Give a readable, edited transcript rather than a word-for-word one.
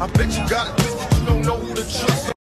I bet you got it twisted, you don't know who to trust.